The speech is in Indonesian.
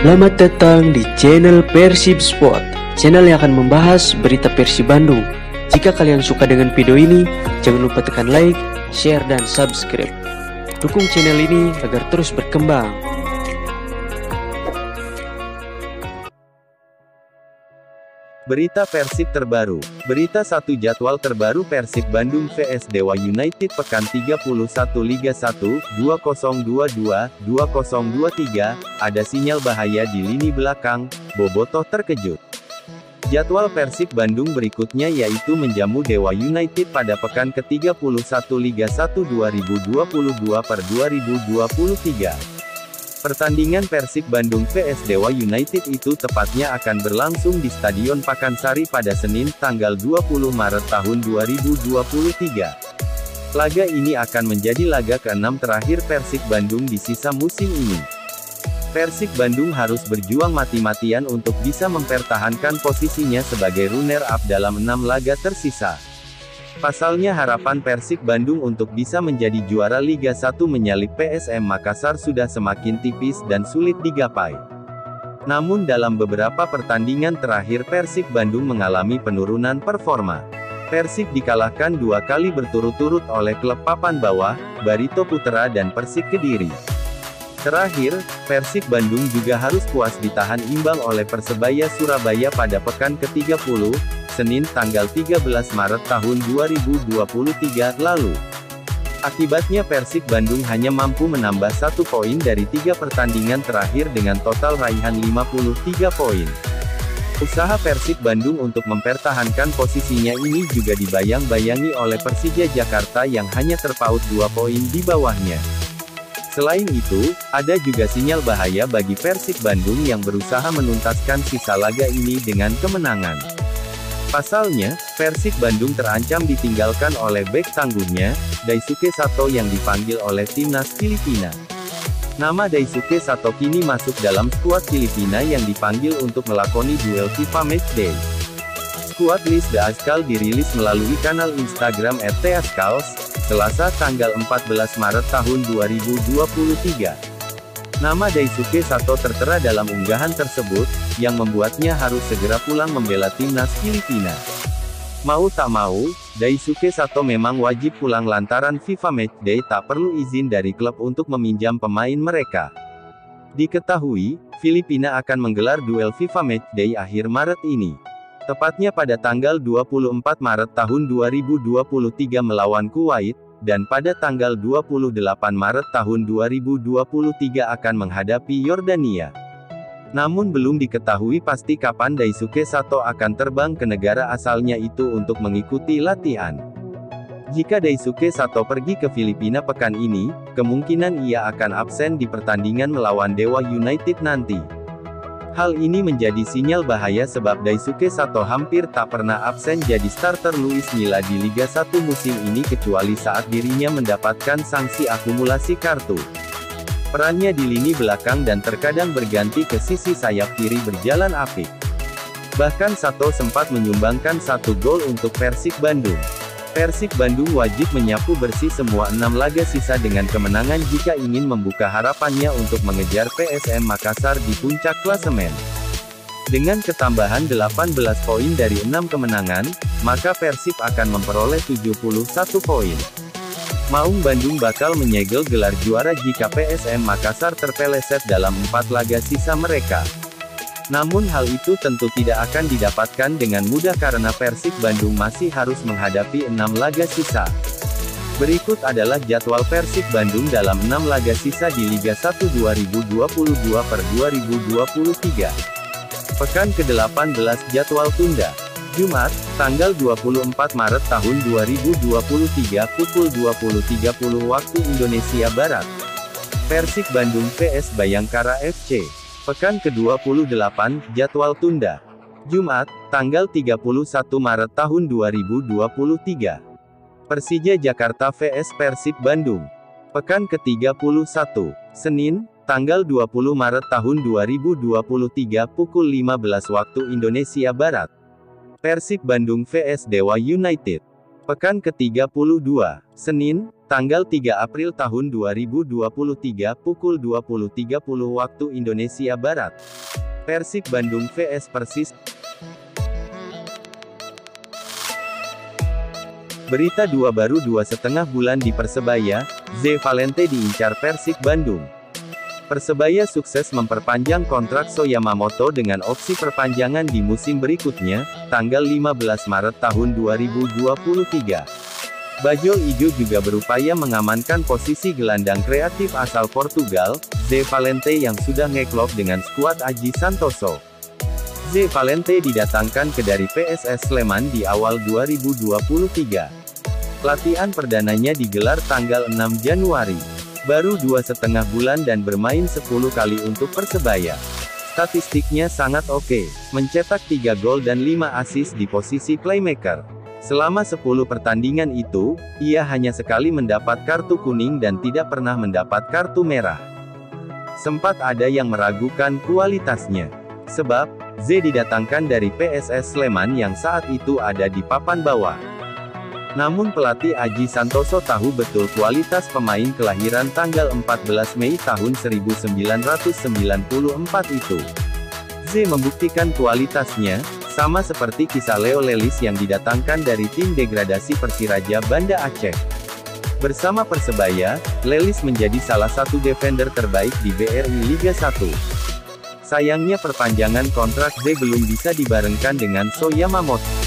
Selamat datang di channel Persib Sport, channel yang akan membahas berita Persib Bandung. Jika kalian suka dengan video ini, jangan lupa tekan like, share, dan subscribe. Dukung channel ini agar terus berkembang. Berita Persib terbaru. Berita 1 jadwal terbaru Persib Bandung vs Dewa United pekan 31 Liga 1, 2022-2023, ada sinyal bahaya di lini belakang, Bobotoh terkejut. Jadwal Persib Bandung berikutnya yaitu menjamu Dewa United pada pekan ke-31 Liga 1 2022/2023. Pertandingan Persib Bandung vs Dewa United itu tepatnya akan berlangsung di Stadion Pakansari pada Senin, tanggal 20 Maret tahun 2023. Laga ini akan menjadi laga ke-6 terakhir Persib Bandung di sisa musim ini. Persib Bandung harus berjuang mati-matian untuk bisa mempertahankan posisinya sebagai runner-up dalam 6 laga tersisa. Pasalnya harapan Persib Bandung untuk bisa menjadi juara Liga 1 menyalip PSM Makassar sudah semakin tipis dan sulit digapai. Namun dalam beberapa pertandingan terakhir Persib Bandung mengalami penurunan performa. Persib dikalahkan 2 kali berturut-turut oleh klub papan bawah, Barito Putra dan Persik Kediri. Terakhir, Persib Bandung juga harus puas ditahan imbang oleh Persebaya Surabaya pada pekan ke-30, Senin tanggal 13 Maret tahun 2023 lalu. Akibatnya Persib Bandung hanya mampu menambah 1 poin dari 3 pertandingan terakhir dengan total raihan 53 poin. Usaha Persib Bandung untuk mempertahankan posisinya ini juga dibayang-bayangi oleh Persija Jakarta yang hanya terpaut 2 poin di bawahnya. Selain itu, ada juga sinyal bahaya bagi Persib Bandung yang berusaha menuntaskan sisa laga ini dengan kemenangan. Pasalnya, Persib Bandung terancam ditinggalkan oleh bek tangguhnya, Daisuke Sato yang dipanggil oleh timnas Filipina. Nama Daisuke Sato kini masuk dalam skuad Filipina yang dipanggil untuk melakoni duel FIFA Matchday. Skuad list The Azkal dirilis melalui kanal Instagram @theazkals, Selasa tanggal 14 Maret tahun 2023. Nama Daisuke Sato tertera dalam unggahan tersebut, yang membuatnya harus segera pulang membela timnas Filipina. Mau tak mau, Daisuke Sato memang wajib pulang lantaran FIFA Matchday tak perlu izin dari klub untuk meminjam pemain mereka. Diketahui, Filipina akan menggelar duel FIFA Matchday akhir Maret ini. Tepatnya pada tanggal 24 Maret tahun 2023 melawan Kuwait, dan pada tanggal 28 Maret tahun 2023 akan menghadapi Yordania. Namun belum diketahui pasti kapan Daisuke Sato akan terbang ke negara asalnya itu untuk mengikuti latihan. Jika Daisuke Sato pergi ke Filipina pekan ini, kemungkinan ia akan absen di pertandingan melawan Dewa United nanti. Hal ini menjadi sinyal bahaya sebab Daisuke Sato hampir tak pernah absen jadi starter Luis Milla di Liga 1 musim ini kecuali saat dirinya mendapatkan sanksi akumulasi kartu. Perannya di lini belakang dan terkadang berganti ke sisi sayap kiri berjalan apik. Bahkan Sato sempat menyumbangkan 1 gol untuk Persib Bandung. Persib Bandung wajib menyapu bersih semua 6 laga sisa dengan kemenangan jika ingin membuka harapannya untuk mengejar PSM Makassar di puncak klasemen. Dengan ketambahan 18 poin dari 6 kemenangan, maka Persib akan memperoleh 71 poin. Maung Bandung bakal menyegel gelar juara jika PSM Makassar terpeleset dalam 4 laga sisa mereka. Namun hal itu tentu tidak akan didapatkan dengan mudah karena Persib Bandung masih harus menghadapi 6 laga sisa. Berikut adalah jadwal Persib Bandung dalam 6 laga sisa di Liga 1 2022/2023. Pekan ke-18 jadwal tunda. Jumat, tanggal 24 Maret tahun 2023 pukul 20.30 waktu Indonesia Barat. Persib Bandung vs Bayangkara FC. Pekan ke-28, jadwal tunda. Jumat, tanggal 31 Maret tahun 2023. Persija Jakarta vs Persib Bandung. Pekan ke-31, Senin, tanggal 20 Maret tahun 2023 pukul 15 waktu Indonesia Barat. Persib Bandung vs Dewa United. Pekan ke-32, Senin, tanggal 3 April tahun 2023 pukul 20.30 waktu Indonesia Barat. Persib Bandung vs Persis. Berita baru 2,5 bulan di Persebaya, Ze Valente diincar Persib Bandung. Persebaya sukses memperpanjang kontrak So Yamamoto dengan opsi perpanjangan di musim berikutnya, tanggal 15 Maret tahun 2023. Bajul Ijo juga berupaya mengamankan posisi gelandang kreatif asal Portugal, Ze Valente yang sudah ngeklop dengan skuad Aji Santoso. Ze Valente didatangkan ke dari PSS Sleman di awal 2023. Latihan perdananya digelar tanggal 6 Januari. Baru 2,5 bulan dan bermain 10 kali untuk Persebaya. Statistiknya sangat oke, mencetak 3 gol dan 5 assist di posisi playmaker. Selama 10 pertandingan itu, ia hanya sekali mendapat kartu kuning dan tidak pernah mendapat kartu merah. Sempat ada yang meragukan kualitasnya. Sebab, Z didatangkan dari PSS Sleman yang saat itu ada di papan bawah. Namun pelatih Aji Santoso tahu betul kualitas pemain kelahiran tanggal 14 Mei tahun 1994 itu. Z membuktikan kualitasnya, sama seperti kisah Leo Lelis yang didatangkan dari tim degradasi Persiraja Banda Aceh. Bersama Persebaya, Lelis menjadi salah satu defender terbaik di BRI Liga 1. Sayangnya perpanjangan kontrak Z belum bisa dibarengkan dengan So Yamamoto.